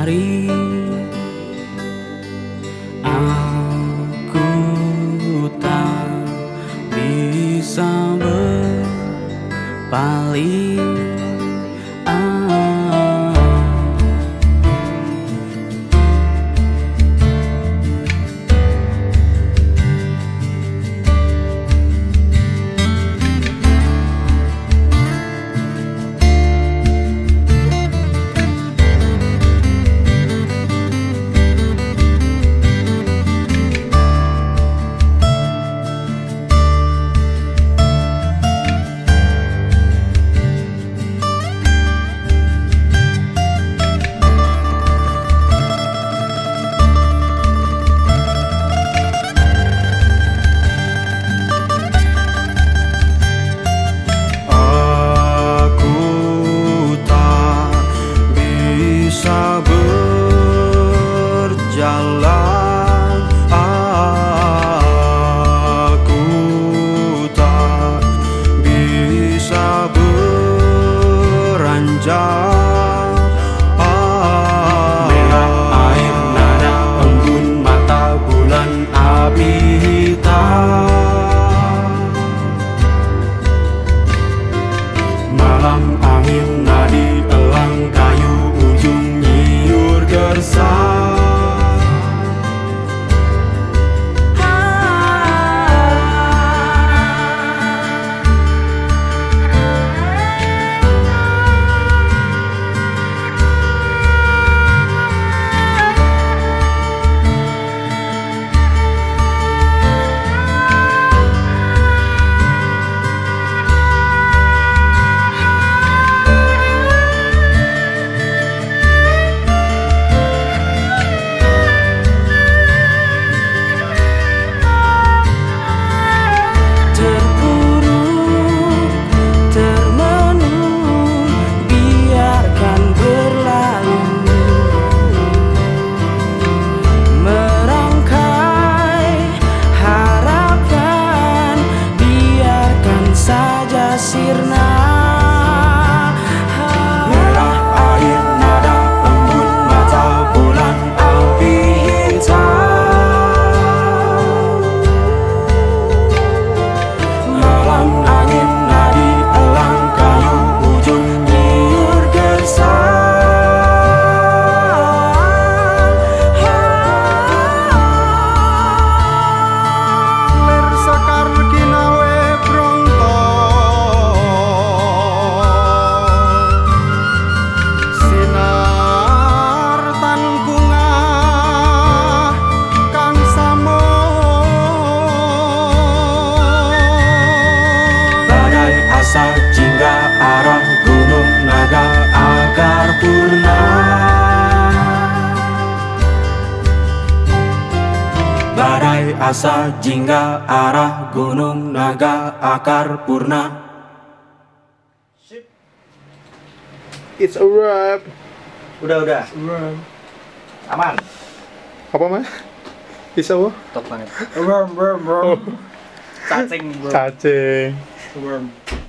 hari aku tak bisa berpaling. Merah air nada embun mata bulan api hitam. Malam angin nadi elang kayu ujung nyiur gersang. Sirna merah air nada embun mata bulan api hitam. Malam angin nadi elang kayu ujung nyiur gersang. Lir sakar kinawe bronto asa jingga arah gunung naga akar purna. Badai asa jingga arah gunung naga akar purna. It's a wrap. Udah. Aman. Apa mah? Bisa bu? Top banget. Worm. Cacing bro. Cacing. Worm.